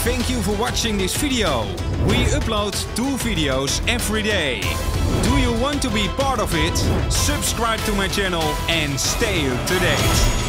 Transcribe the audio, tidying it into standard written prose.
thank you for watching this video. We upload 2 videos every day. Do you want to be part of it? Subscribe to my channel and stay up to date.